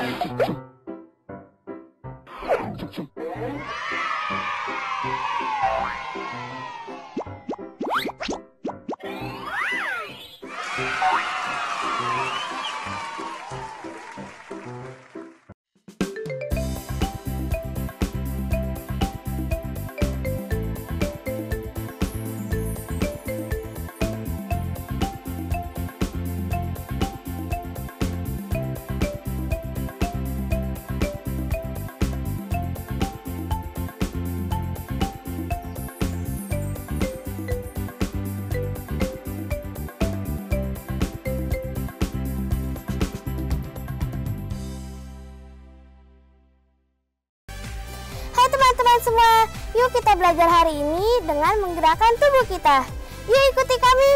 Hai teman-teman semua, yuk kita belajar hari ini dengan menggerakkan tubuh kita. Yuk ikuti kami.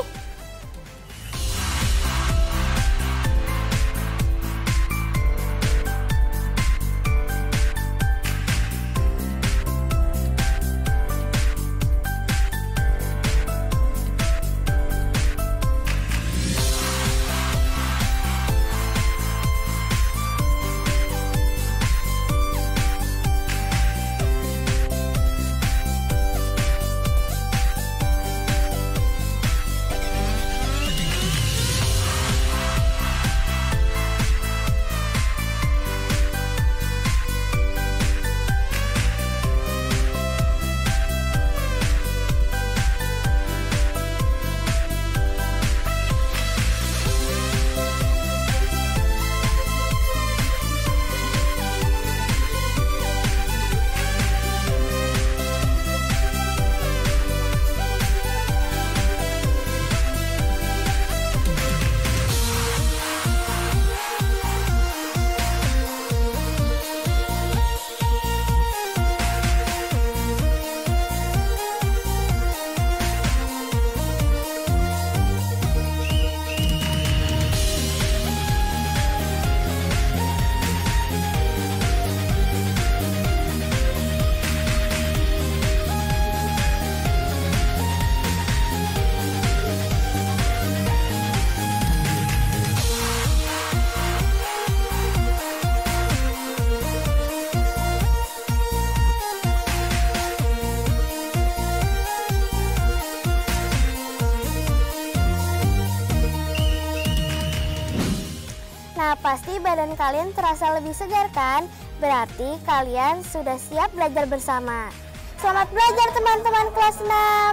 Nah, pasti badan kalian terasa lebih segar kan? Berarti kalian sudah siap belajar bersama. Selamat belajar teman-teman kelas 6.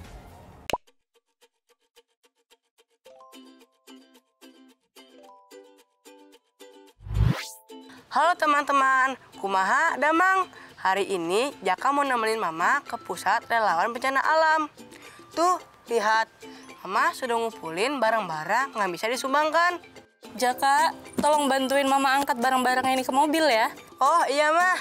Halo teman-teman, kumaha damang. Hari ini Jaka mau nemenin Mama ke pusat relawan bencana alam. Tuh, lihat. Mama sudah ngumpulin barang-barang yang bisa disumbangkan. Jaka, tolong bantuin Mama angkat barang-barang ini ke mobil ya. Oh iya, Mah.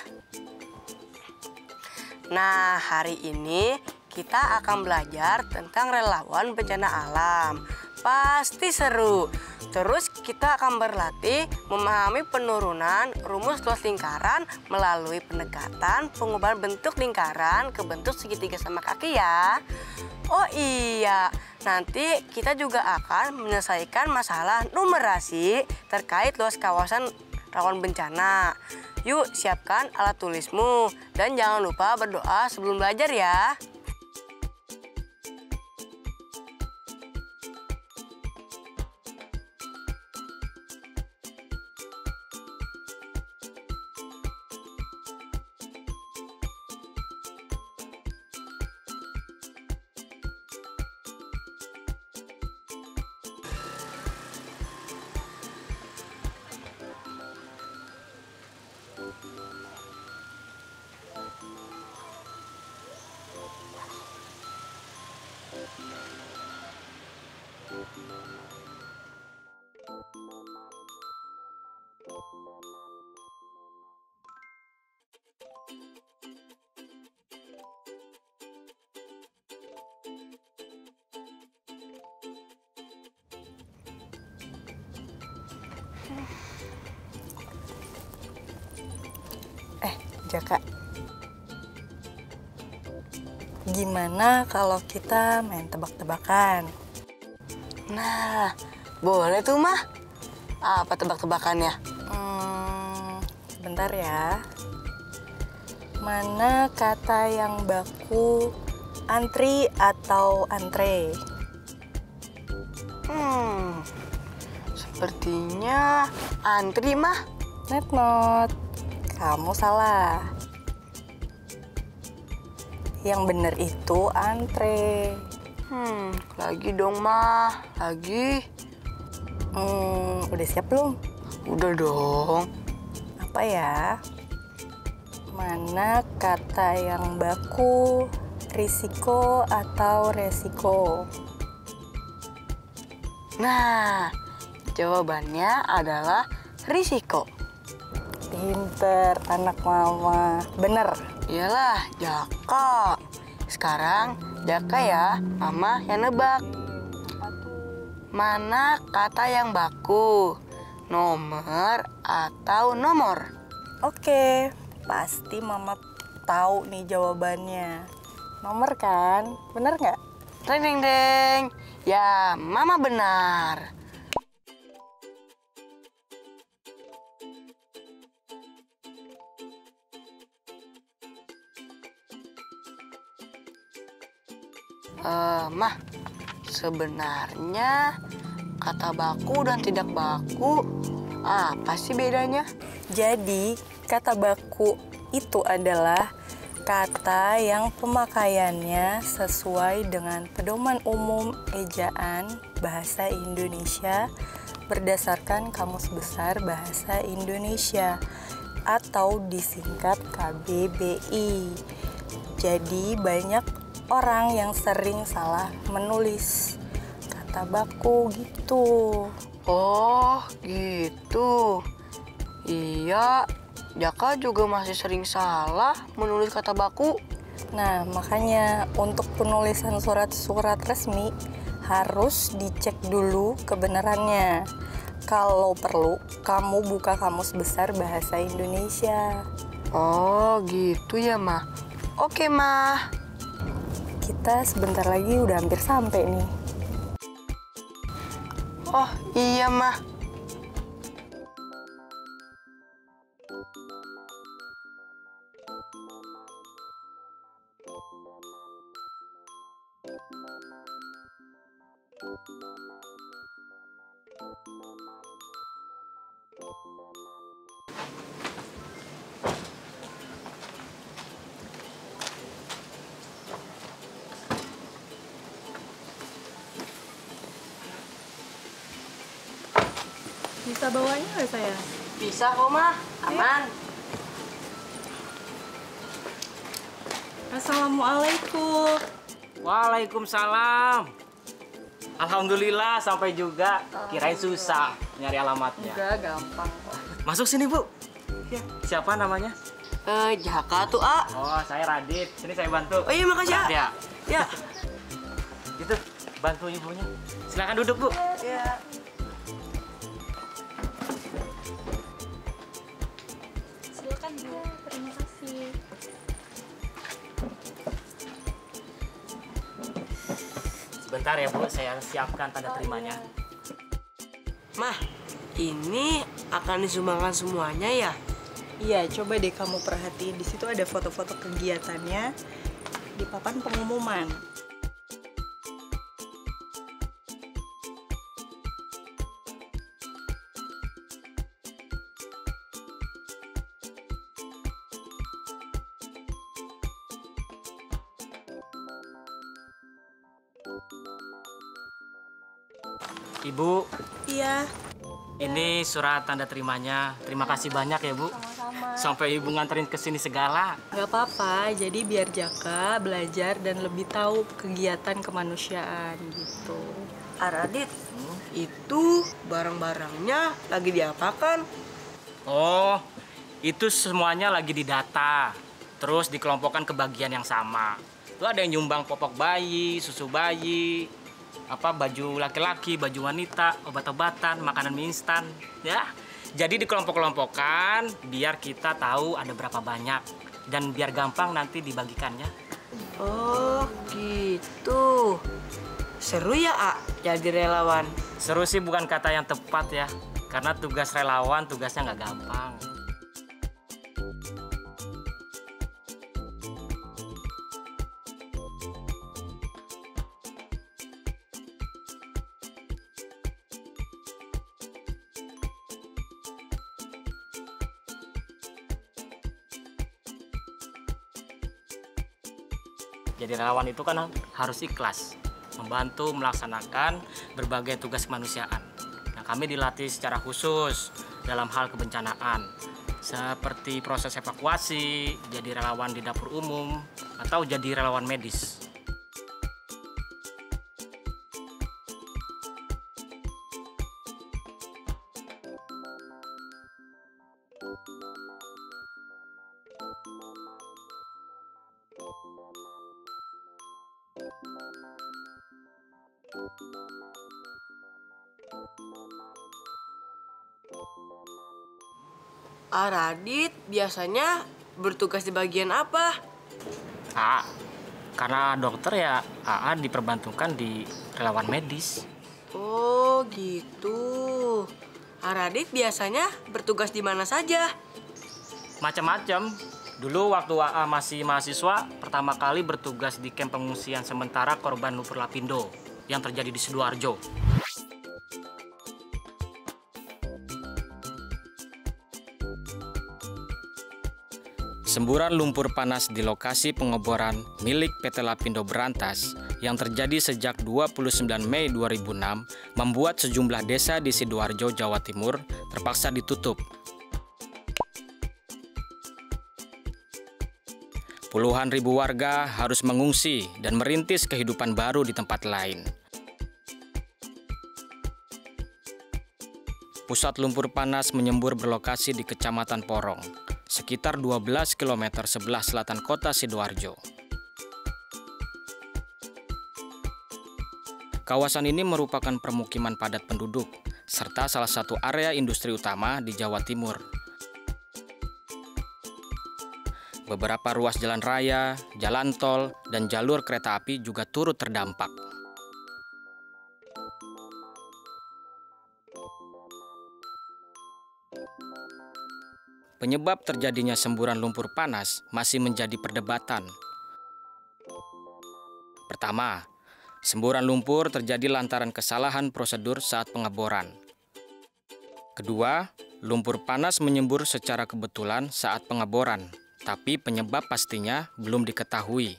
Nah, hari ini kita akan belajar tentang relawan bencana alam. Pasti seru. Terus kita akan berlatih memahami penurunan rumus luas lingkaran melalui pendekatan pengubahan bentuk lingkaran ke bentuk segitiga sama kaki ya. Oh iya, nanti kita juga akan menyelesaikan masalah numerasi terkait luas kawasan rawan bencana. Yuk siapkan alat tulismu dan jangan lupa berdoa sebelum belajar ya. Jaka, gimana kalau kita main tebak-tebakan? Nah, boleh tuh, Mah. Apa tebak-tebakannya? Sebentar ya. Mana kata yang baku, antri atau antre? Sepertinya antri mah. Not. Kamu salah. Yang bener itu antre. Lagi dong mah, lagi. Udah siap belum? Udah dong. Apa ya? Mana kata yang baku, risiko atau resiko? Nah, jawabannya adalah risiko. Pinter anak mama. Bener. Iyalah, Jaka. Sekarang Jaka ya, mama yang nebak. Mana kata yang baku? Nomor atau nomor? Oke, pasti mama tahu nih jawabannya. Nomor kan? Bener nggak? Deng deng deng. Ya, mama benar. Mah, sebenarnya kata baku dan tidak baku apa sih bedanya? Jadi, kata baku itu adalah kata yang pemakaiannya sesuai dengan pedoman umum ejaan bahasa Indonesia berdasarkan Kamus Besar Bahasa Indonesia atau disingkat KBBI. Jadi, banyak orang yang sering salah menulis kata baku gitu. Oh, gitu. Iya, Jaka juga masih sering salah menulis kata baku. Nah, makanya untuk penulisan surat-surat resmi harus dicek dulu kebenarannya. Kalau perlu, kamu buka Kamus Besar Bahasa Indonesia. Oh, gitu ya, Mah. Oke, Mah. Kita sebentar lagi udah hampir sampai nih. Oh, iya, Mah. Bisa bawanya nggak saya? Bisa kok, Mah. Aman. Assalamualaikum. Waalaikumsalam. Alhamdulillah sampai juga. Kirain susah nyari alamatnya. Enggak, gampang kok. Masuk sini, Bu. Ya, siapa namanya? Jaka tuh, A. Oh, saya Radit. Sini saya bantu. Oh iya, makasih, A. Ya. Ya. Itu, bantu ibunya. Silakan duduk, Bu. Ya. Silakan Bu, terima kasih. Sebentar ya, Bu. Saya siapkan tanda terimanya. Mah, ini akan disumbangkan semuanya ya? Iya, coba deh kamu perhatiin. Di situ ada foto-foto kegiatannya di papan pengumuman. Ibu, Iya, ini surat tanda terimanya. Terima kasih banyak ya, Bu. sama-sama. Sampai Ibu nganterin ke sini segala. Gak apa-apa, jadi biar Jaka belajar dan lebih tahu kegiatan kemanusiaan gitu. Radit, itu barang-barangnya lagi diapakan? Oh, itu semuanya lagi didata. Terus dikelompokkan ke bagian yang sama. Itu ada yang nyumbang popok bayi, susu bayi, baju laki-laki, baju wanita, obat-obatan, makanan mie instan, ya. Jadi dikelompok-kelompokkan biar kita tahu ada berapa banyak dan biar gampang nanti dibagikannya. Oh, gitu. Seru ya, A, jadi relawan? Seru sih bukan kata yang tepat ya, karena tugas relawan tugasnya nggak gampang. Jadi relawan itu kan harus ikhlas, membantu melaksanakan berbagai tugas kemanusiaan. Nah, kami dilatih secara khusus dalam hal kebencanaan, seperti proses evakuasi, jadi relawan di dapur umum, atau jadi relawan medis. Radit biasanya bertugas di bagian apa? Karena dokter ya, AA diperbantukan di relawan medis. Oh gitu. Radit biasanya bertugas di mana saja? Macam-macam. Dulu waktu AA masih mahasiswa, pertama kali bertugas di kamp pengungsian sementara korban lumpur lapindo yang terjadi di Sidoarjo. Semburan lumpur panas di lokasi pengeboran milik PT Lapindo Berantas yang terjadi sejak 29 Mei 2006 membuat sejumlah desa di Sidoarjo, Jawa Timur terpaksa ditutup. Puluhan ribu warga harus mengungsi dan merintis kehidupan baru di tempat lain. Pusat lumpur panas menyembur berlokasi di Kecamatan Porong, sekitar 12 km sebelah selatan kota Sidoarjo. Kawasan ini merupakan permukiman padat penduduk, serta salah satu area industri utama di Jawa Timur. Beberapa ruas jalan raya, jalan tol, dan jalur kereta api juga turut terdampak. Penyebab terjadinya semburan lumpur panas masih menjadi perdebatan. Pertama, semburan lumpur terjadi lantaran kesalahan prosedur saat pengeboran. Kedua, lumpur panas menyembur secara kebetulan saat pengeboran, tapi penyebab pastinya belum diketahui.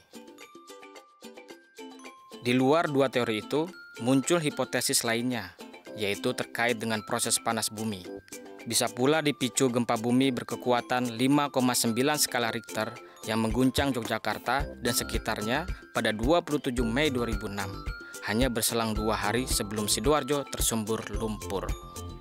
Di luar dua teori itu, muncul hipotesis lainnya, yaitu terkait dengan proses panas bumi. Bisa pula dipicu gempa bumi berkekuatan 5,9 skala Richter yang mengguncang Yogyakarta dan sekitarnya pada 27 Mei 2006, hanya berselang 2 hari sebelum Sidoarjo tersumbur lumpur.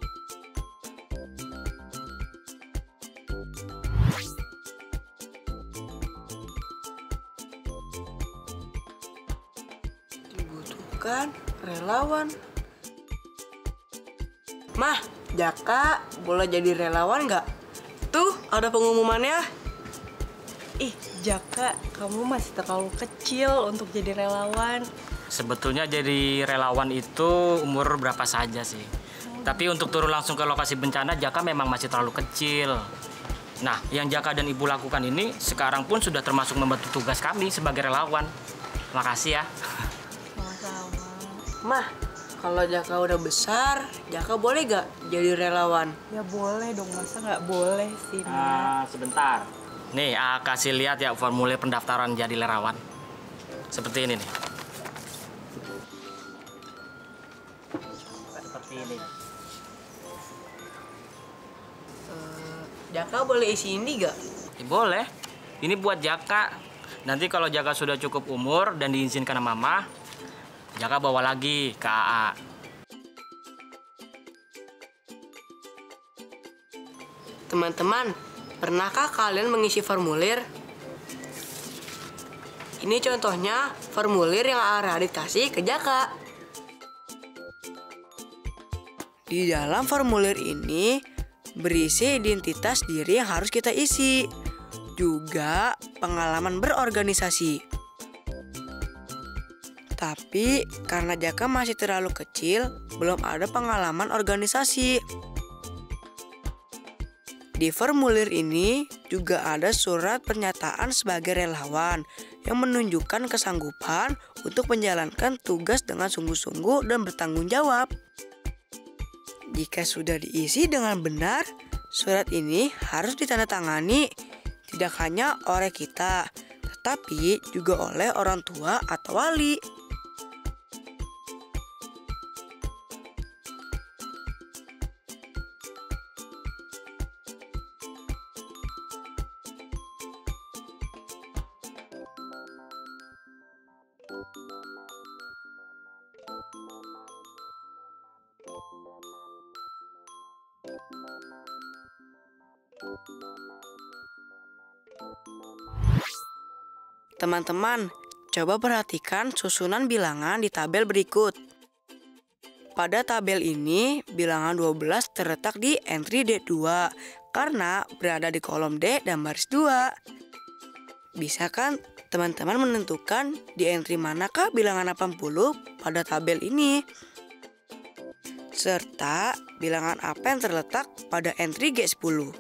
Dibutuhkan relawan. Mah, Jaka boleh jadi relawan nggak? Tuh, ada pengumumannya. Ih, Jaka, kamu masih terlalu kecil untuk jadi relawan. Sebetulnya jadi relawan itu umur berapa saja sih. Tapi untuk turun langsung ke lokasi bencana, Jaka memang masih terlalu kecil. Nah, yang Jaka dan Ibu lakukan ini sekarang pun sudah termasuk membantu tugas kami sebagai relawan. Makasih ya. Sama-sama. Mah, kalau Jaka udah besar, Jaka boleh gak jadi relawan? Ya boleh dong, masa nggak boleh sih, Nak? Sebentar. Nih, kasih lihat ya formulir pendaftaran jadi relawan. Seperti ini nih. Seperti ini. Jaka boleh isi ini gak? Boleh. Ini buat Jaka. Nanti kalau Jaka sudah cukup umur dan diizinkan sama Mama, Jaka bawa lagi ke AA. Teman-teman, pernahkah kalian mengisi formulir? Ini contohnya formulir yang Radit kasih ke Jaka. Di dalam formulir ini berisi identitas diri yang harus kita isi, juga pengalaman berorganisasi. Tapi karena Jaka masih terlalu kecil, belum ada pengalaman organisasi. Di formulir ini juga ada surat pernyataan sebagai relawan yang menunjukkan kesanggupan untuk menjalankan tugas dengan sungguh-sungguh dan bertanggung jawab. Jika sudah diisi dengan benar, surat ini harus ditandatangani tidak hanya oleh kita, tapi juga oleh orang tua atau wali. Teman-teman, coba perhatikan susunan bilangan di tabel berikut. Pada tabel ini, bilangan 12 terletak di entry D2 karena berada di kolom D dan baris 2. Bisa kan teman-teman menentukan di entry manakah bilangan 80 pada tabel ini? Serta bilangan apa yang terletak pada entry G10.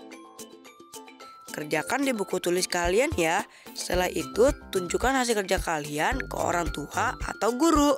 Kerjakan di buku tulis kalian ya. Setelah itu, tunjukkan hasil kerja kalian ke orang tua atau guru.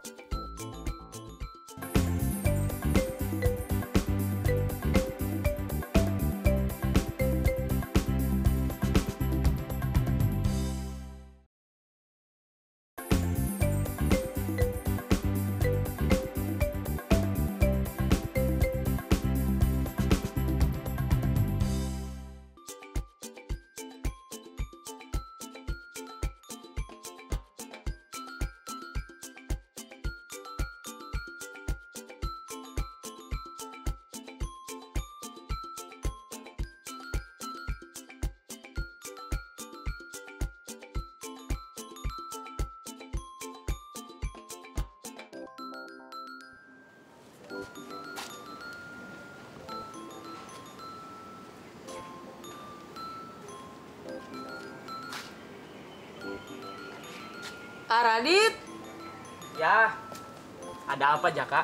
Aradit, Ya, ada apa Jaka?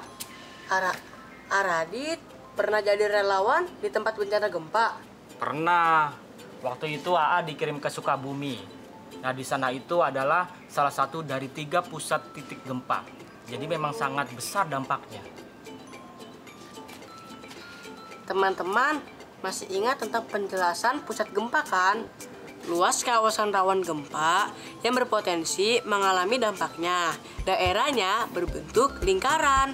Aradit pernah jadi relawan di tempat bencana gempa? Pernah. Waktu itu AA dikirim ke Sukabumi. Nah, di sana itu adalah salah satu dari 3 pusat titik gempa. Jadi memang sangat besar dampaknya. Teman-teman masih ingat tentang penjelasan pusat gempa kan? Luas kawasan rawan gempa yang berpotensi mengalami dampaknya. Daerahnya berbentuk lingkaran.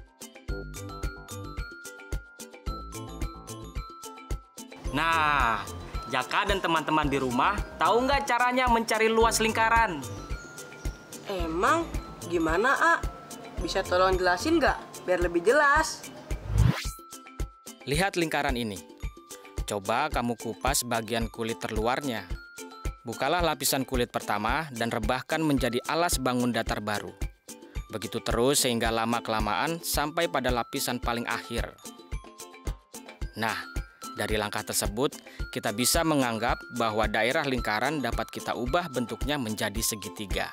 Nah, Jaka dan teman-teman di rumah tahu nggak caranya mencari luas lingkaran? Emang gimana, A? Bisa tolong jelasin nggak biar lebih jelas? Lihat lingkaran ini. Coba kamu kupas bagian kulit terluarnya. Bukalah lapisan kulit pertama dan rebahkan menjadi alas bangun datar baru. Begitu terus sehingga lama-kelamaan sampai pada lapisan paling akhir. Nah, dari langkah tersebut, kita bisa menganggap bahwa daerah lingkaran dapat kita ubah bentuknya menjadi segitiga.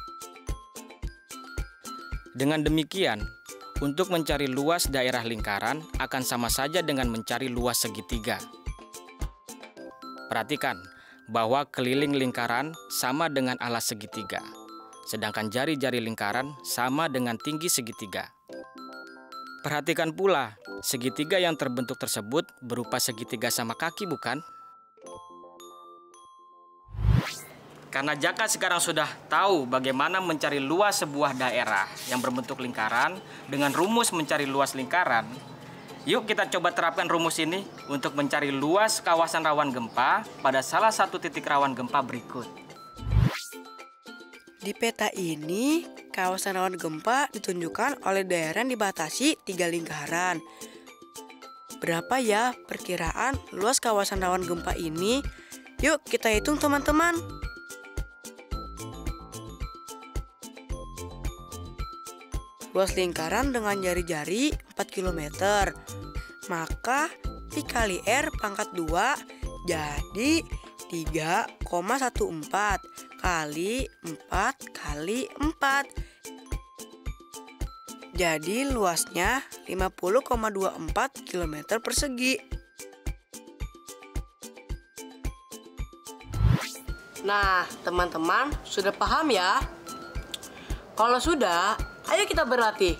Dengan demikian, untuk mencari luas daerah lingkaran akan sama saja dengan mencari luas segitiga. Perhatikan bahwa keliling lingkaran sama dengan alas segitiga, sedangkan jari-jari lingkaran sama dengan tinggi segitiga. Perhatikan pula, segitiga yang terbentuk tersebut berupa segitiga sama kaki, bukan? Karena Jaka sekarang sudah tahu bagaimana mencari luas sebuah daerah yang berbentuk lingkaran dengan rumus mencari luas lingkaran, yuk kita coba terapkan rumus ini untuk mencari luas kawasan rawan gempa pada salah satu titik rawan gempa berikut. Di peta ini, kawasan rawan gempa ditunjukkan oleh daerah yang dibatasi 3 lingkaran. Berapa ya perkiraan luas kawasan rawan gempa ini? Yuk kita hitung teman-teman. Luas lingkaran dengan jari-jari 4 km. Maka Pi kali R pangkat 2 jadi 3,14 kali 4 kali 4. Jadi luasnya 50,24 km persegi. Nah, teman-teman sudah paham ya? Kalau sudah, ayo kita berlatih.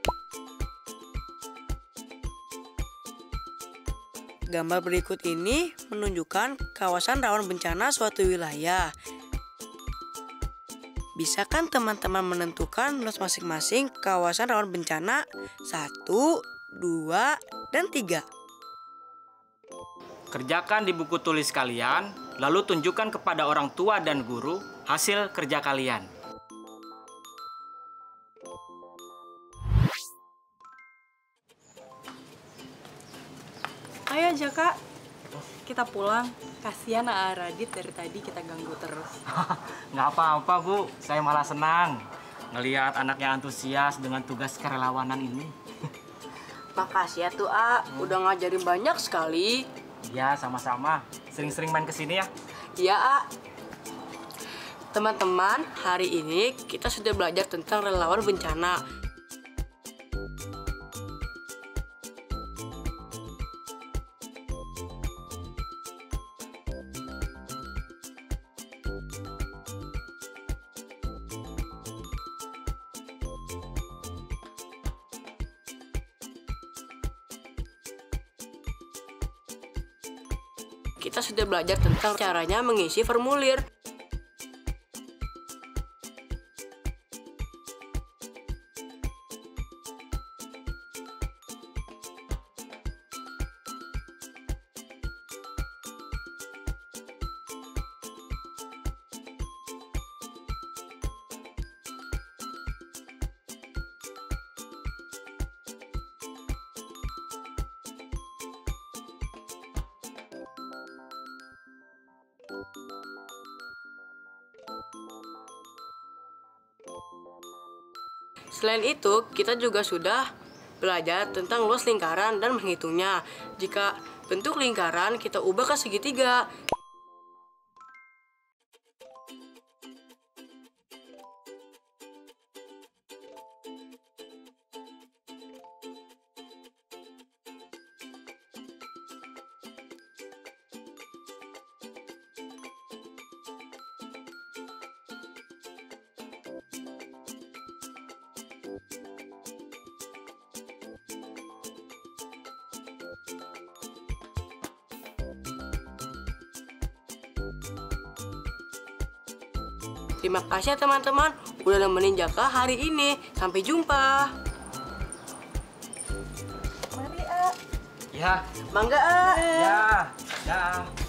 Gambar berikut ini menunjukkan kawasan rawan bencana suatu wilayah. Bisa kan teman-teman menentukan luas masing-masing kawasan rawan bencana 1, 2, dan 3? Kerjakan di buku tulis kalian, lalu tunjukkan kepada orang tua dan guru hasil kerja kalian. Ayo Jaka, kita pulang. Kasihan Aa Radit dari tadi kita ganggu terus. Nggak apa-apa, Bu. Saya malah senang ngelihat anaknya antusias dengan tugas kerelawanan ini. Makasih ya tuh, A. Udah ngajarin banyak sekali. Ya, sama-sama. Sering-sering main ke sini ya. Iya, A. Teman-teman, hari ini kita sudah belajar tentang relawan bencana. Kita sudah belajar tentang caranya mengisi formulir. Selain itu, kita juga sudah belajar tentang luas lingkaran dan menghitungnya. Jika bentuk lingkaran kita ubah ke segitiga. Terima kasih ya teman-teman udah nemenin Jaka hari ini. Sampai jumpa. Mari, A. Ya. Mangga, A. Ya. Ya.